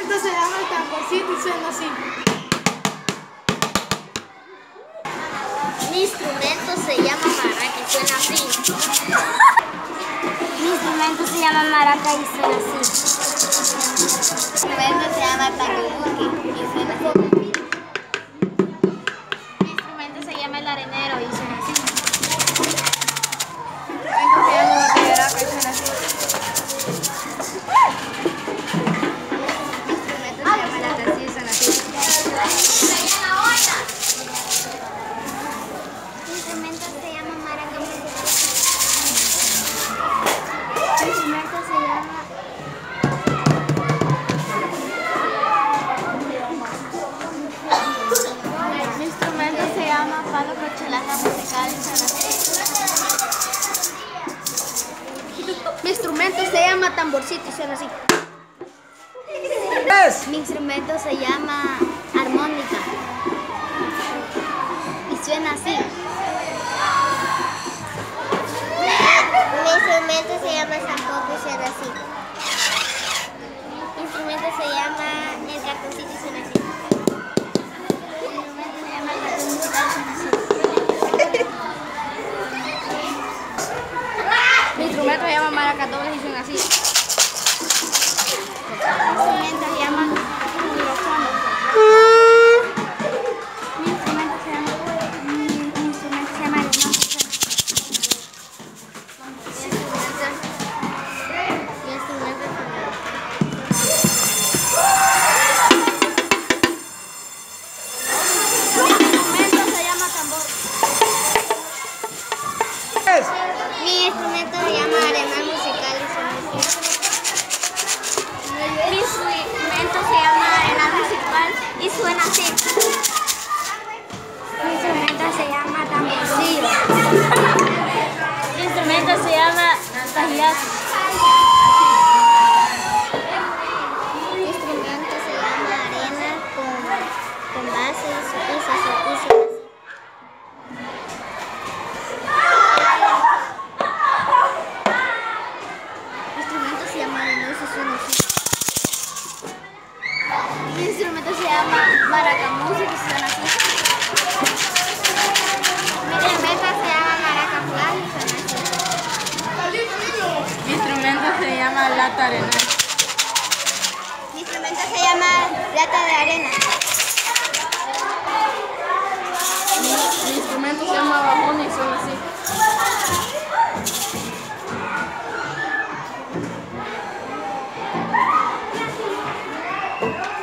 instrumento se llama el tamborcito y suena así. Mi instrumento se llama maraca y suena así. Mi instrumento se llama maraca y suena así. Mi instrumento se llama tacubuque y suena así. Mi instrumento se llama el arenero y suena así. Mi instrumento se llama la pideraca y suena así. Mi instrumento se llama la tercia y suena así. Mi instrumento se llama maraca y suena así. Mi instrumento se llama palo corcholata musical y suena así. Mi instrumento se llama tamborcito y suena así. Mi instrumento se llama armónica y suena así. Mi instrumento se llama zampopo y suena así. Mi instrumento se llama el cartoncito y suena así. Mi instrumento se llama el cartón musical y suena así. Mi instrumento se llama maracadobles y suena así. Mi instrumento se llama micrófono. Mi instrumento se llama alemán. Mi instrumento se llama alemán musical y suena así. Mi instrumento se llama alemán musical y suena así. Mi instrumento se llama tamborcillo. Mi instrumento se llama tajiazo. Mi instrumento se llama arena con base y suena así. Mi instrumento se llama maracamúsica y suena así. Mi instrumento se llama maracaflán y suena así. Mi instrumento se llama lata arenal. Mi instrumento se llama lata de arena. Mi instrumento se llama bajón y suena así.